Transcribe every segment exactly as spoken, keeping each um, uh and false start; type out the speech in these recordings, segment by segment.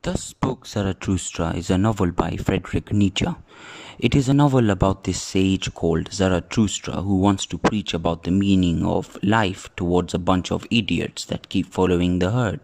Thus Spoke Zarathustra is a novel by Friedrich Nietzsche. It is a novel about this sage called Zarathustra who wants to preach about the meaning of life towards a bunch of idiots that keep following the herd.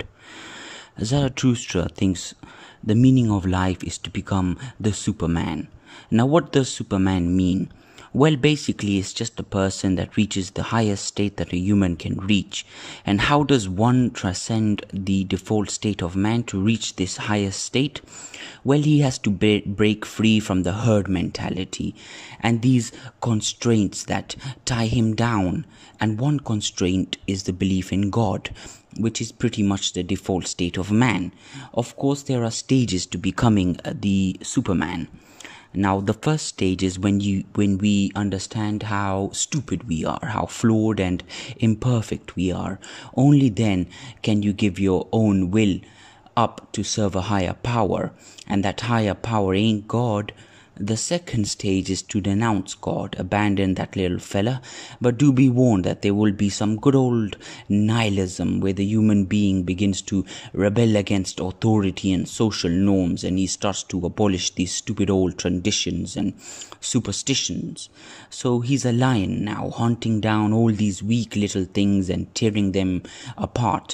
Zarathustra thinks the meaning of life is to become the Superman. Now, what does Superman mean? Well, basically, it's just a person that reaches the highest state that a human can reach. And how does one transcend the default state of man to reach this highest state? Well, he has to break free from the herd mentality and these constraints that tie him down. And one constraint is the belief in God, which is pretty much the default state of man. Of course, there are stages to becoming the Superman. Now, the first stage is when you when we understand how stupid we are, how flawed and imperfect we are. Only then can you give your own will up to serve a higher power, and that higher power ain't God. The second stage is to denounce God, abandon that little fella, but do be warned that there will be some good old nihilism where the human being begins to rebel against authority and social norms, and he starts to abolish these stupid old traditions and superstitions. So he's a lion now, hunting down all these weak little things and tearing them apart.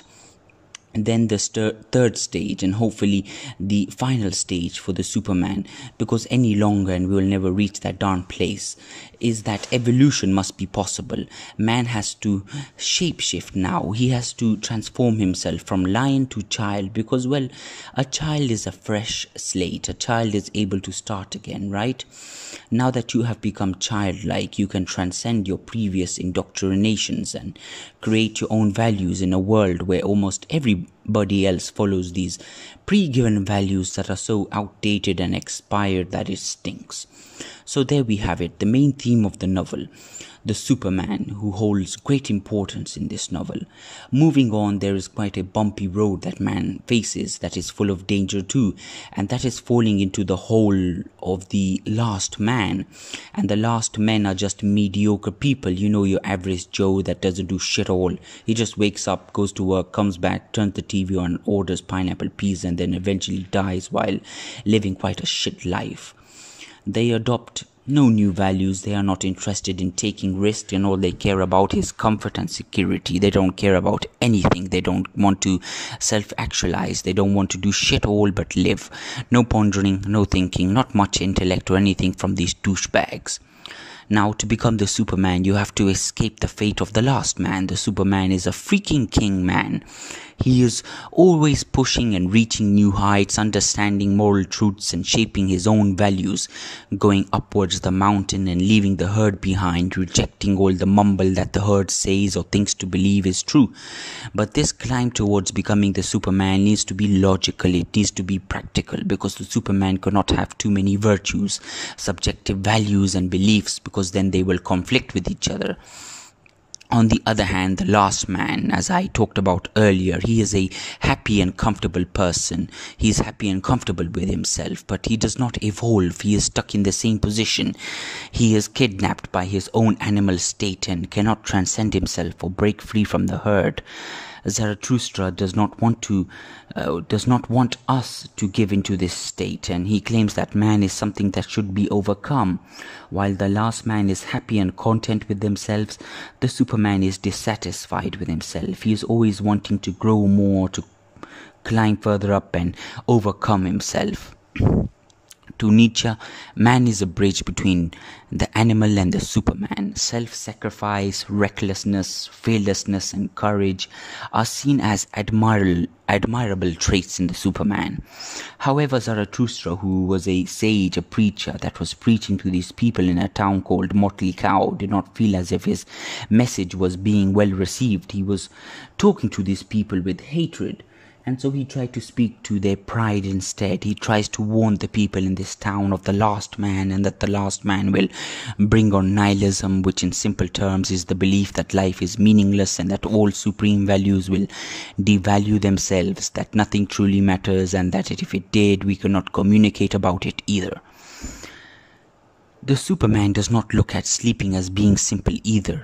And then the st- third stage, and hopefully the final stage for the Superman, because any longer and we will never reach that darn place, is that evolution must be possible. Man has to shapeshift now. He has to transform himself from lion to child, because, well, a child is a fresh slate. A child is able to start again, right? Now that you have become childlike, you can transcend your previous indoctrinations and create your own values in a world where almost everybody else follows these pre-given values that are so outdated and expired that it stinks. So there we have it, the main theme of the novel, the Superman, who holds great importance in this novel. Moving on, there is quite a bumpy road that man faces that is full of danger too, and that is falling into the hole of the last man. And the last men are just mediocre people, you know, your average Joe that doesn't do shit all. He just wakes up, goes to work, comes back, turns the T V on, orders pineapple pizza, and then eventually dies while living quite a shit life. They adopt no new values. They are not interested in taking risks, and all they care about is comfort and security. They don't care about anything. They don't want to self-actualize. They don't want to do shit all but live. No pondering, no thinking, not much intellect or anything from these douchebags. Now, to become the Superman, you have to escape the fate of the last man. The Superman is a freaking king man. He is always pushing and reaching new heights, understanding moral truths and shaping his own values, going upwards the mountain and leaving the herd behind, rejecting all the mumble that the herd says or thinks to believe is true. But this climb towards becoming the Superman needs to be logical, it needs to be practical, because the Superman cannot have too many virtues, subjective values and beliefs, because then they will conflict with each other. On the other hand, the last man, as I talked about earlier, he is a happy and comfortable person. He is happy and comfortable with himself, but he does not evolve. He is stuck in the same position. He is kidnapped by his own animal state and cannot transcend himself or break free from the herd. Zarathustra does not want to, uh, does not want us to give into this state, and he claims that man is something that should be overcome. While the last man is happy and content with themselves, the Superman is dissatisfied with himself. He is always wanting to grow more, to climb further up and overcome himself. To Nietzsche, man is a bridge between the animal and the Superman. Self-sacrifice, recklessness, fearlessness, and courage are seen as admirable, admirable traits in the Superman. However, Zarathustra, who was a sage, a preacher that was preaching to these people in a town called Motley Cow, did not feel as if his message was being well received. He was talking to these people with hatred. And so he tried to speak to their pride instead. He tries to warn the people in this town of the last man, and that the last man will bring on nihilism, which in simple terms is the belief that life is meaningless and that all supreme values will devalue themselves, that nothing truly matters, and that if it did, we cannot communicate about it either. The Superman does not look at sleeping as being simple either.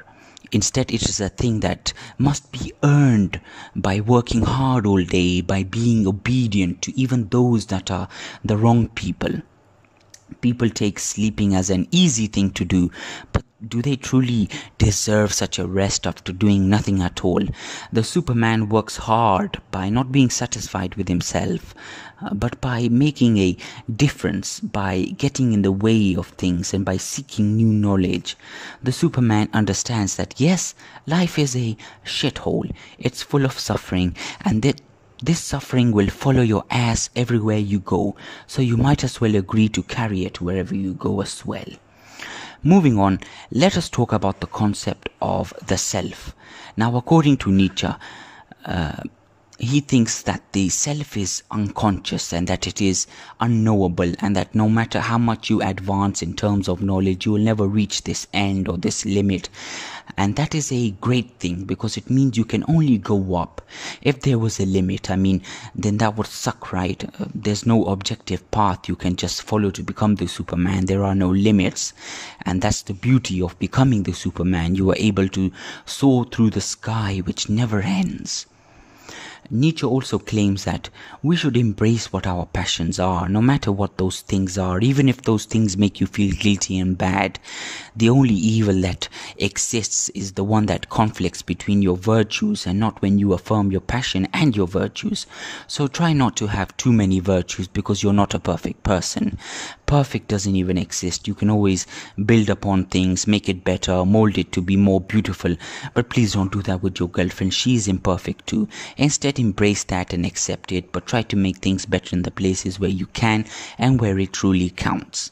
Instead, it is a thing that must be earned by working hard all day, by being obedient to even those that are the wrong people. People take sleeping as an easy thing to do, but do they truly deserve such a rest after doing nothing at all? The Superman works hard by not being satisfied with himself, uh, but by making a difference, by getting in the way of things and by seeking new knowledge. The Superman understands that yes, life is a shithole, it's full of suffering, and that this suffering will follow your ass everywhere you go, so you might as well agree to carry it wherever you go as well. Moving on, let us talk about the concept of the self. Now, according to Nietzsche, uh, he thinks that the self is unconscious and that it is unknowable, and that no matter how much you advance in terms of knowledge, you will never reach this end or this limit. And that is a great thing, because it means you can only go up. If there was a limit, I mean, then that would suck, right? Uh, there's no objective path you can just follow to become the Superman. There are no limits. And that's the beauty of becoming the Superman. You are able to soar through the sky, which never ends. Nietzsche also claims that we should embrace what our passions are, no matter what those things are, even if those things make you feel guilty and bad. The only evil that exists is the one that conflicts between your virtues, and not when you affirm your passion and your virtues. So try not to have too many virtues, because you're not a perfect person. Perfect doesn't even exist. You can always build upon things, make it better, mold it to be more beautiful. But please don't do that with your girlfriend. She is imperfect too. Instead, embrace that and accept it, but try to make things better in the places where you can and where it truly counts.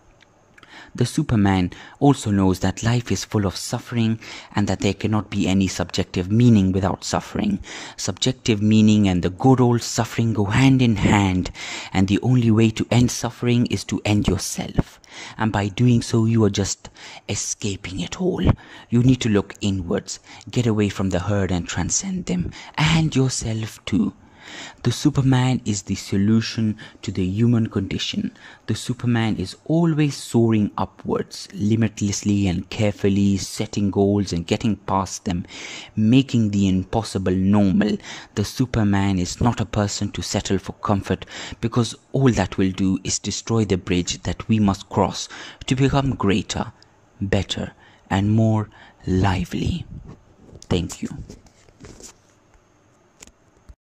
The Superman also knows that life is full of suffering and that there cannot be any subjective meaning without suffering. Subjective meaning and the good old suffering go hand in hand, and the only way to end suffering is to end yourself. And by doing so, you are just escaping it all. You need to look inwards, get away from the herd and transcend them, and yourself too. The Superman is the solution to the human condition. The Superman is always soaring upwards, limitlessly and carefully, setting goals and getting past them, making the impossible normal. The Superman is not a person to settle for comfort, because all that will do is destroy the bridge that we must cross to become greater, better, and more lively. Thank you.